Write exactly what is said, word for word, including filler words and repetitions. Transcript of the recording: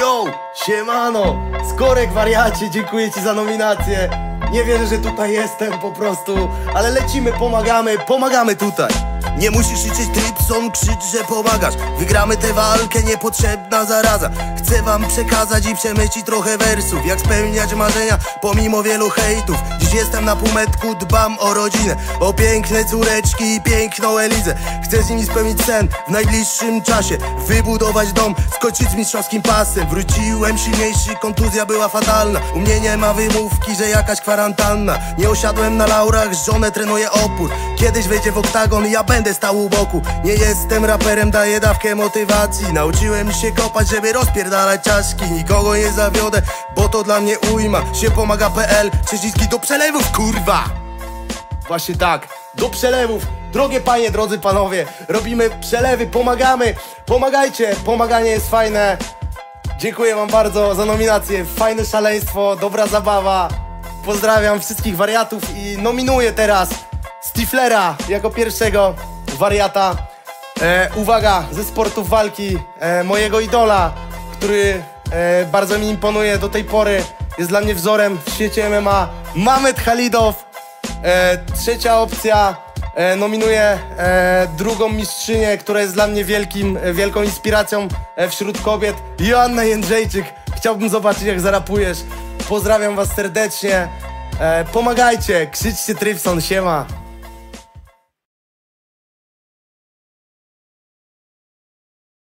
Yo, siemano, Skorek wariacie, dziękuję ci za nominację. Nie wierzę, że tutaj jestem po prostu, ale lecimy, pomagamy, pomagamy tutaj. Nie musisz liczyć Trypson, krzycz, że pomagasz. Wygramy tę walkę, niepotrzebna zaraza. Chcę wam przekazać i przemyślić trochę wersów, jak spełniać marzenia pomimo wielu hejtów. Dziś jestem na półmetku, dbam o rodzinę, o piękne córeczki i piękną Elizę. Chcę z nimi spełnić sen w najbliższym czasie, wybudować dom, skoczyć z mistrzowskim pasem. Wróciłem silniejszy, kontuzja była fatalna. U mnie nie ma wymówki, że jakaś kwarantanna. Nie osiadłem na laurach, żonę trenuję opór. Kiedyś wejdzie w oktagon i ja będę stał u boku. Nie jestem raperem, daję dawkę motywacji. Nauczyłem się kopać, żeby rozpierdalać czaszki. Nikogo nie zawiodę, bo to dla mnie ujma. Się pomaga kropka pe el, przyciski do przelewów, kurwa! Właśnie tak, do przelewów. Drogie panie, drodzy panowie, robimy przelewy, pomagamy. Pomagajcie, pomaganie jest fajne. Dziękuję wam bardzo za nominację. Fajne szaleństwo, dobra zabawa. Pozdrawiam wszystkich wariatów i nominuję teraz Stiflera jako pierwszego wariata. e, Uwaga, ze sportów walki, e, mojego idola, który e, bardzo mi imponuje do tej pory. Jest dla mnie wzorem w świecie em em a. Mamed Halidow. e, Trzecia opcja, e, nominuję e, drugą mistrzynię, która jest dla mnie wielkim, e, wielką inspiracją e, wśród kobiet, Joanna Jędrzejczyk. Chciałbym zobaczyć, jak zarapujesz. Pozdrawiam was serdecznie. e, Pomagajcie, krzyczcie Trypson, siema.